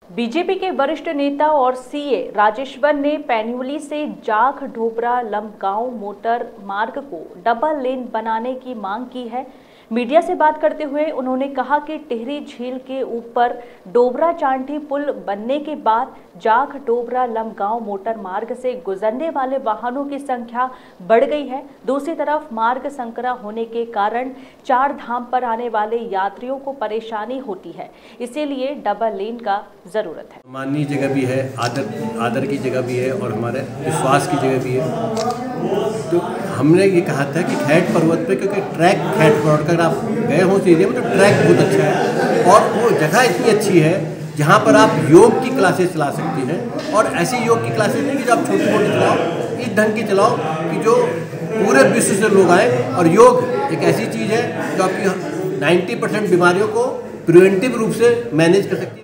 BJP के वरिष्ठ नेता और सीए राजेश्वर ने पैन्यूली से जाख ढोबरा लंबगांव मोटर मार्ग को डबल लेन बनाने की मांग की है। मीडिया से बात करते हुए उन्होंने कहा कि टिहरी झील के ऊपर डोबरा चांठी पुल बनने के बाद जाख डोबरा लंबगांव मोटर मार्ग से गुजरने वाले वाहनों की संख्या बढ़ गई है। दूसरी तरफ मार्ग संकरा होने के कारण चार धाम पर आने वाले यात्रियों को परेशानी होती है, इसीलिए डबल लेन का जरूरत है। माननीय जगह भी है, आदर की जगह भी है और हमारे विश्वास की जगह भी है। तो हमने ये कहा था कि खैट पर्वत पे, क्योंकि ट्रैक खैट पर्वत का आप गए हो तो एरिया में, तो ट्रैक बहुत अच्छा है और वो जगह इतनी अच्छी है जहाँ पर आप योग की क्लासेस चला सकती हैं। और ऐसी योग की क्लासेस नहीं कि जो आप छोटी मोटी चलाओ, इस ढंग की चलाओ कि जो पूरे विश्व से लोग आए। और योग एक ऐसी चीज़ है जो आपकी 90% बीमारियों को प्रिवेंटिव रूप से मैनेज कर सकती है।